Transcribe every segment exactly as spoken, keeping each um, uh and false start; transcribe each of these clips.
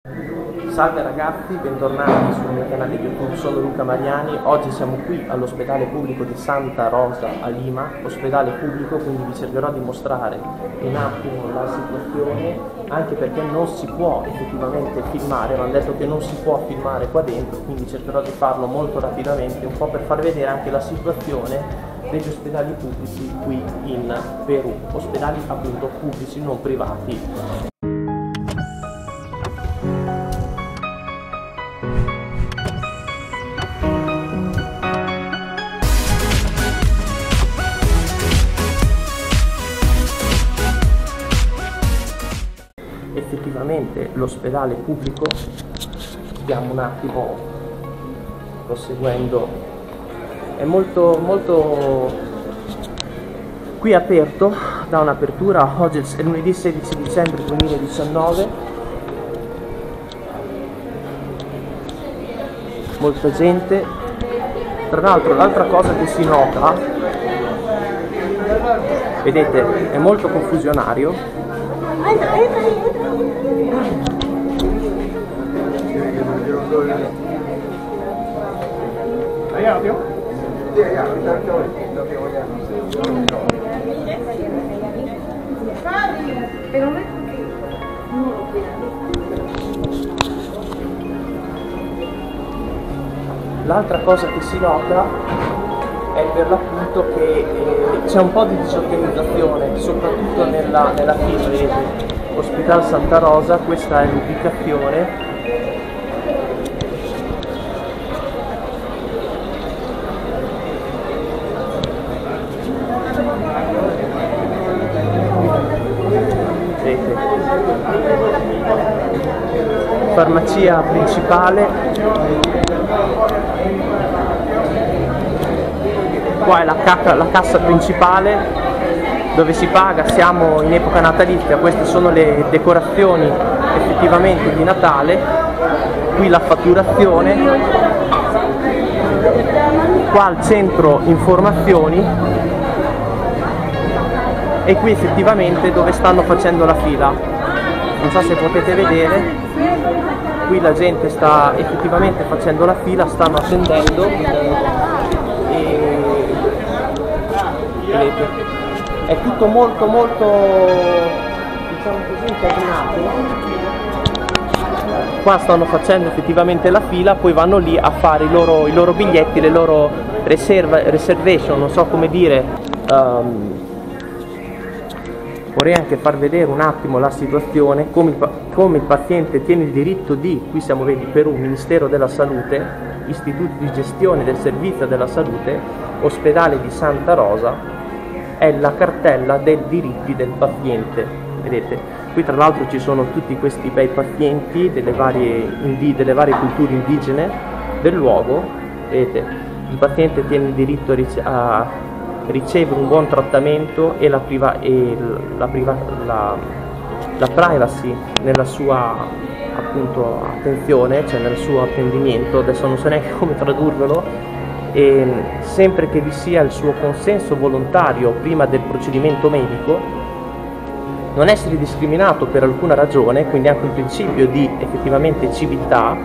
Salve ragazzi, bentornati sul mio canale YouTube, sono Luca Mariani. Oggi siamo qui all'ospedale pubblico di Santa Rosa a Lima, ospedale pubblico, quindi vi cercherò di mostrare un attimo la situazione, anche perché non si può effettivamente filmare, mi hanno detto che non si può filmare qua dentro, quindi cercherò di farlo molto rapidamente, un po' per far vedere anche la situazione degli ospedali pubblici qui in Perù, ospedali appunto pubblici, non privati. Effettivamente l'ospedale pubblico, stiamo un attimo proseguendo, è molto molto qui aperto, da un'apertura. Oggi è lunedì sedici dicembre duemiladiciannove, molta gente. Tra l'altro l'altra cosa che si nota, vedete, è molto confusionario. L'altra cosa che si nota è per l'appunto che eh, c'è un po' di disorganizzazione, soprattutto nella, nella fila, vedete, Ospedale Santa Rosa, questa è l'ubicazione. Vedete, farmacia principale. Qua è la, ca la cassa principale dove si paga, siamo in epoca natalizia, queste sono le decorazioni effettivamente di Natale, qui la fatturazione, qua il centro informazioni e qui effettivamente dove stanno facendo la fila. Non so se potete vedere, qui la gente sta effettivamente facendo la fila, stanno attendendo e vedete, è tutto molto molto, diciamo così, incasinato. Qua stanno facendo effettivamente la fila, poi vanno lì a fare i loro, i loro biglietti, le loro reserva, reservation, non so come dire. Um, vorrei anche far vedere un attimo la situazione, come il, come il paziente tiene il diritto di, qui siamo, vedi, Perù, Ministero della Salute, Istituto di Gestione del Servizio della Salute, Ospedale di Santa Rosa, è la cartella dei diritti del paziente. Vedete, qui tra l'altro ci sono tutti questi bei pazienti delle varie, delle varie culture indigene del luogo. Vedete, il paziente tiene il diritto a ricevere un buon trattamento e la, priva e la, priva la, la privacy nella sua appunto attenzione, cioè nel suo apprendimento, adesso non so neanche come tradurvelo. E sempre che vi sia il suo consenso volontario prima del procedimento medico, non essere discriminato per alcuna ragione, quindi anche un principio di effettivamente civiltà,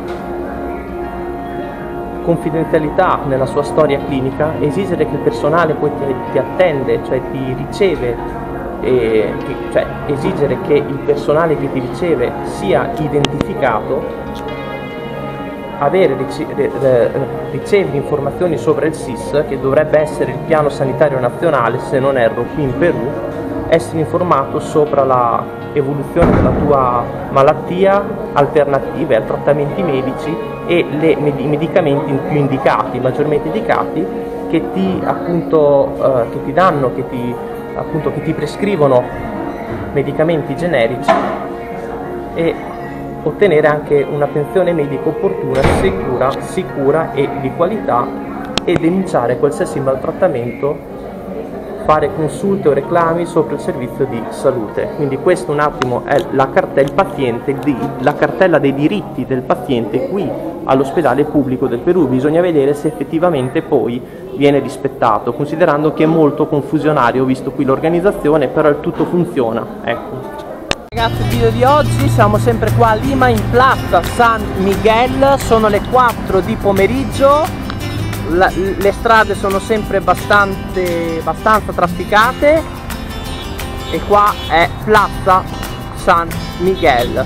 confidenzialità nella sua storia clinica, esigere che il personale poi ti, ti attende, cioè ti riceve, e, cioè esigere che il personale che ti riceve sia identificato, avere, ricevere informazioni sopra il S I S, che dovrebbe essere il piano sanitario nazionale, se non erro, qui in Perù, essere informato sopra la evoluzione della tua malattia, alternative ai trattamenti medici e le, i medicamenti più indicati, maggiormente indicati, che ti appunto eh, che ti danno, che ti, appunto, che ti prescrivono medicamenti generici, e ottenere anche una pensione medica opportuna, sicura, sicura e di qualità, e denunciare qualsiasi maltrattamento, fare consulte o reclami sopra il servizio di salute. Quindi questo un attimo è la cartella, il paziente, di, la cartella dei diritti del paziente qui all'ospedale pubblico del Perù. Bisogna vedere se effettivamente poi viene rispettato, considerando che è molto confusionario, visto qui l'organizzazione, però il tutto funziona, ecco. Ragazzi, il video di oggi, siamo sempre qua a Lima in Plaza San Miguel, sono le quattro di pomeriggio, la, le strade sono sempre bastante, abbastanza trafficate e qua è Plaza San Miguel.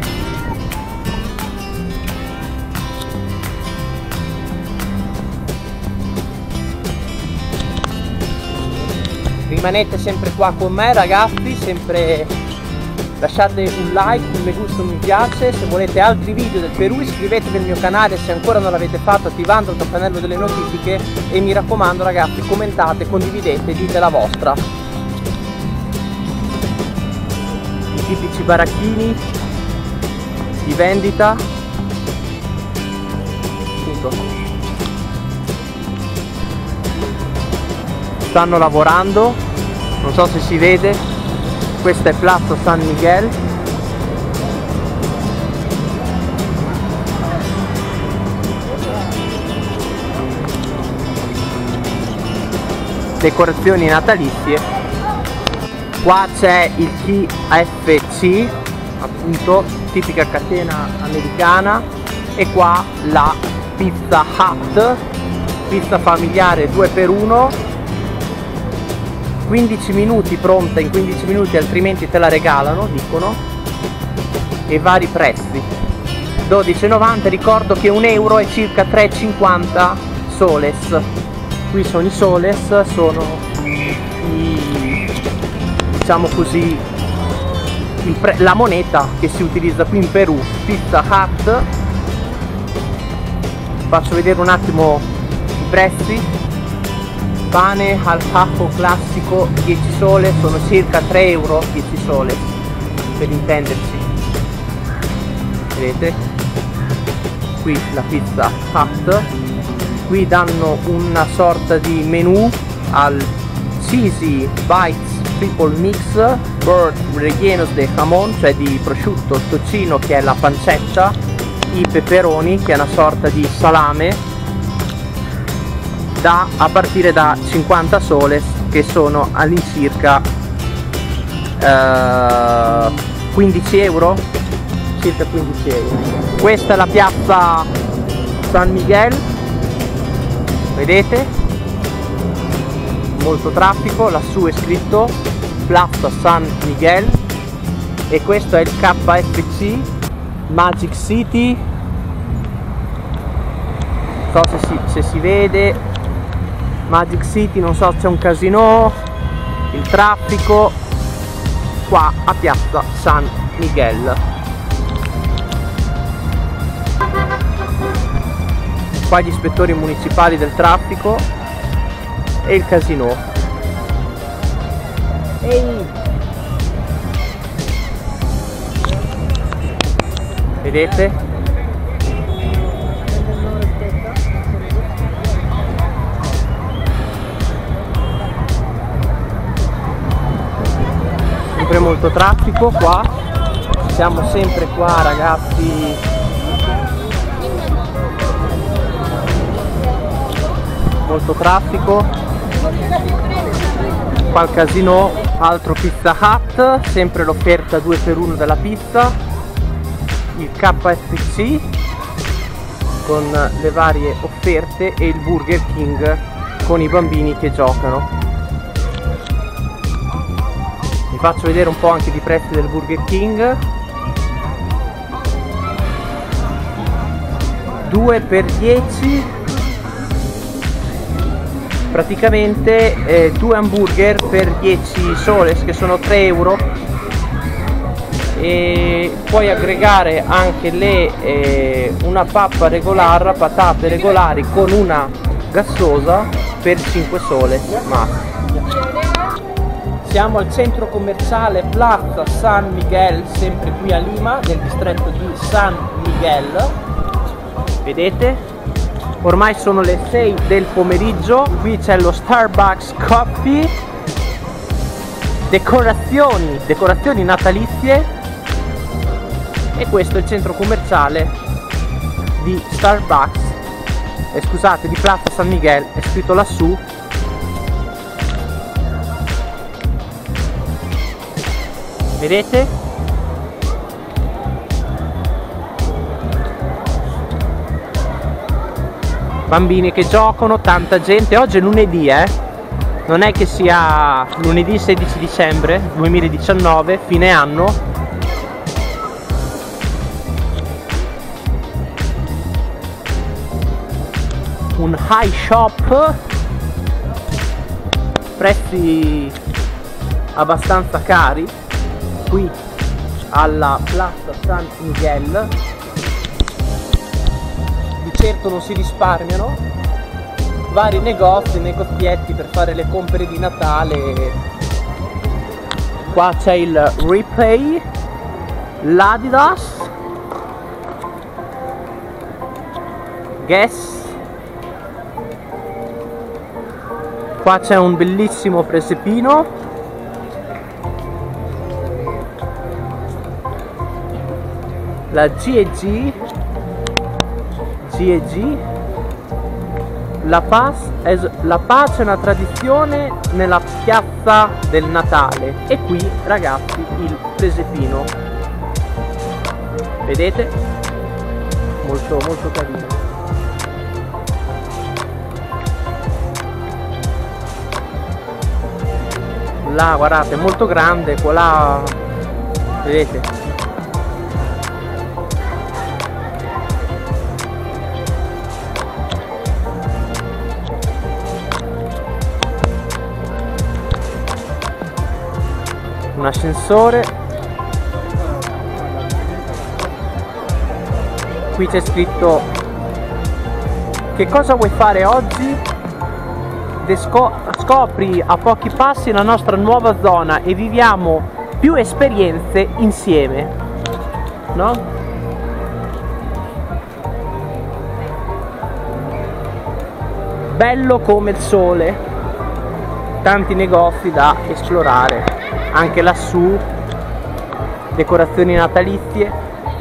Rimanete sempre qua con me ragazzi, sempre lasciate un like, un mi gusta, un mi piace. Se volete altri video del Perù iscrivetevi al mio canale se ancora non l'avete fatto, attivando il campanello delle notifiche, e mi raccomando ragazzi, commentate, condividete, dite la vostra. I tipici baracchini di vendita, appunto, stanno lavorando, non so se si vede. Questa è Plaza San Miguel. Decorazioni natalizie. Qua c'è il K F C, appunto, tipica catena americana, e qua la Pizza Hut, pizza familiare due per uno. quindici minuti pronta in quindici minuti, altrimenti te la regalano, dicono, e vari prezzi. dodici e novanta, ricordo che un euro è circa tre e cinquanta soles. Qui sono i soles, sono i, diciamo così, il pre, la moneta che si utilizza qui in Perù. Pizza Hut, faccio vedere un attimo i prezzi. Pane al capo classico dieci sole, sono circa tre euro dieci sole, per intenderci. Vedete? Qui la Pizza Hut. Qui danno una sorta di menù al Cheesy Bites Triple Mix Bird Rellenos de Jamon, cioè di prosciutto, tocino che è la pancetta, i peperoni che è una sorta di salame, da, a partire da cinquanta soles, che sono all'incirca eh, quindici euro, circa quindici euro. Questa è la piazza San Miguel, vedete? Molto traffico, lassù è scritto Plaza San Miguel, e questo è il K F C Magic City. Non so se si, se si vede. Magic City, non so, c'è un casino, il traffico qua a Piazza San Miguel. Qua gli ispettori municipali del traffico e il casino. Ehi! Vedete? Sempre molto traffico qua, siamo sempre qua ragazzi, molto traffico. Qua il casino, altro Pizza Hut, sempre l'offerta due per uno della pizza, il K F C con le varie offerte e il Burger King con i bambini che giocano. Vi faccio vedere un po' anche i prezzi del Burger King. due per dieci, praticamente eh, due hamburger per dieci soles, che sono tre euro, e puoi aggregare anche le, eh, una pappa regolare, patate regolari con una gassosa per cinque soles massimo. Siamo al centro commerciale Plaza San Miguel, sempre qui a Lima, nel distretto di San Miguel. Vedete? Ormai sono le sei del pomeriggio, qui c'è lo Starbucks Coffee, decorazioni, decorazioni natalizie, e questo è il centro commerciale di Starbucks, eh, scusate, di Plaza San Miguel, è scritto lassù. Vedete? bambini che giocano, tanta gente. Oggi è lunedì, eh non è che sia lunedì sedici dicembre duemiladiciannove, fine anno. Un high shop, prezzi abbastanza cari qui alla Plaza San Miguel. Di certo non si risparmiano, vari negozi, negozietti per fare le compere di Natale. Qua c'è il Replay, l'Adidas, Guess. Qua c'è un bellissimo presepino, la G e G, G e G, la, Paz, la pace è una tradizione nella piazza del Natale. E qui ragazzi il presepino, vedete? Molto molto carino. Là guardate, è molto grande, qua là, vedete? Un ascensore. Qui c'è scritto: che cosa vuoi fare oggi? Scopri a pochi passi la nostra nuova zona e viviamo più esperienze insieme, no? Bello come il sole, tanti negozi da esplorare, anche lassù decorazioni natalizie.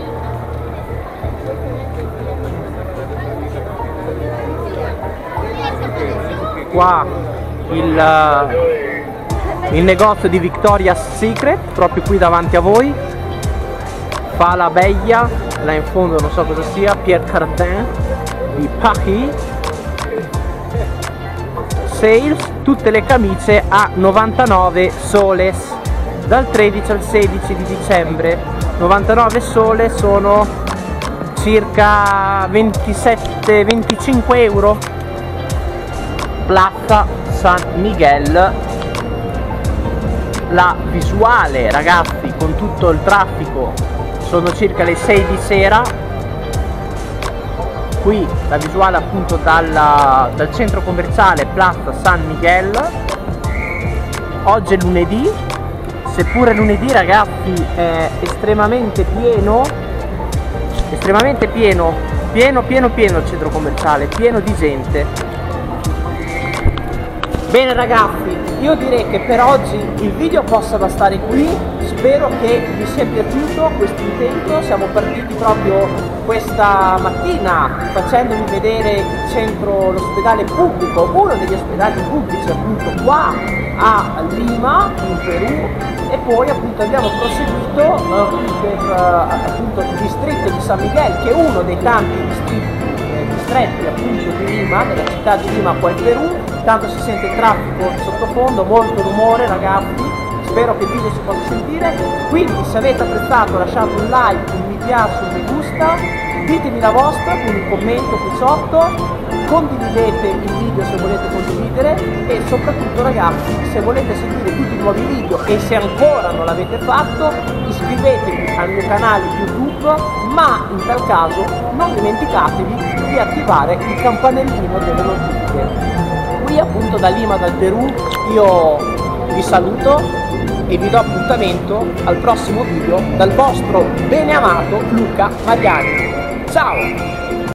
Qua il, il negozio di Victoria's Secret, proprio qui davanti a voi. Fa la Beia, là in fondo non so cosa sia, Pierre Cardin di Paris. Sales, tutte le camicie a novantanove soles, dal tredici al sedici di dicembre. novantanove soles sono circa ventisette venticinque euro. Plaza San Miguel, la visuale ragazzi con tutto il traffico, sono circa le sei di sera. Qui la visuale appunto dalla, dal centro commerciale Plaza San Miguel. Oggi è lunedì, seppure lunedì ragazzi è estremamente pieno, estremamente pieno, pieno pieno pieno il centro commerciale, pieno di gente. Bene ragazzi, io direi che per oggi il video possa bastare qui. Spero che vi sia piaciuto questo intento. Siamo partiti proprio questa mattina facendovi vedere il centro, l'ospedale pubblico, uno degli ospedali pubblici appunto qua a Lima in Perù, e poi appunto abbiamo proseguito uh, per uh, appunto il distretto di San Miguel, che è uno dei tanti distretti, eh, distretti appunto di Lima, della città di Lima qua in Perù. Tanto si sente il traffico sottofondo, molto rumore ragazzi, spero che il video si possa sentire. Quindi se avete apprezzato lasciate un like, un mi piace, un mi gusta, ditemi la vostra con un commento qui sotto, condividete il video se volete condividere, e soprattutto ragazzi, se volete sentire tutti i nuovi video e se ancora non l'avete fatto, iscrivetevi al mio canale YouTube, ma in tal caso non dimenticatevi di attivare il campanellino delle notifiche. Qui appunto da Lima, dal Perù, io vi saluto e vi do appuntamento al prossimo video dal vostro beneamato Luca Mariani. Ciao!